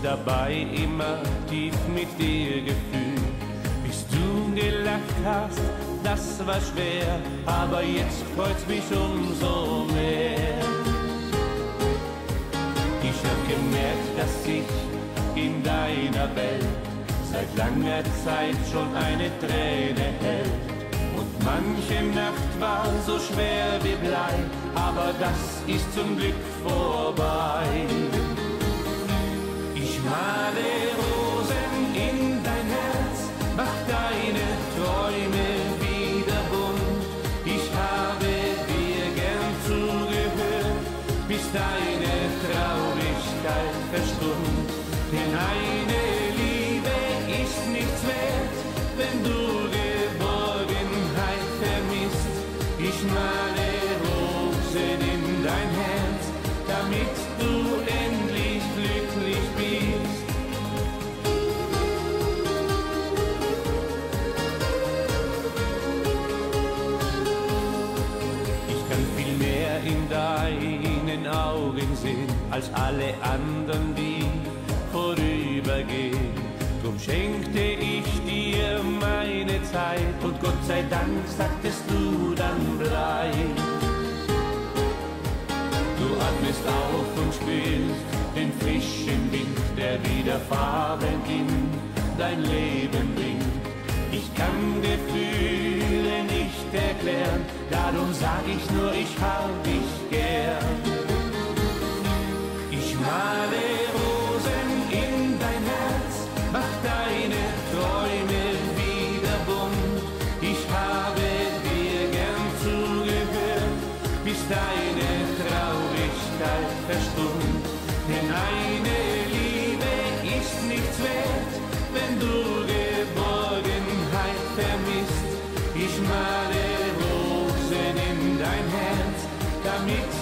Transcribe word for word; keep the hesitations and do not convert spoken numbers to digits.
dabei immer tief mit dir gefühlt. Bis du gelacht hast, das war schwer, aber jetzt freut's mich umso mehr. Ich hab gemerkt, dass sich in deiner Welt seit langer Zeit schon eine Träne hält. Und manche Nacht war so schwer wie Blei, aber das ist zum Glück vorbei. Ich male Rosen in dein Herz, mach deine Träume wieder bunt. Ich habe dir gern zugehört, bis deine Traurigkeit verstummt. Denn eine Liebe ist nichts wert, wenn du Geborgenheit vermisst. Ich male Rosen in dein Herz, damit du endlich glücklich bist. Ich kann viel mehr in deinen Augen sehen, als alle anderen, die vorübergehen. Drum schenkte ich dir meine Zeit und Gott sei Dank sagtest du dann bleib. Du atmest auf und spürst den frischen Wind, der wieder Farben in dein Leben bringt. Ich kann Gefühle nicht erklären, darum sag ich nur, ich hab dich gern. Ich male Rosen in dein Herz, mach deine Träume wieder bunt. Ich habe dir gern zugehört, bis deine Traurigkeit verstummt. Denn eine Liebe ist nichts wert, wenn du Geborgenheit vermisst. Ich male Rosen in dein Herz, damit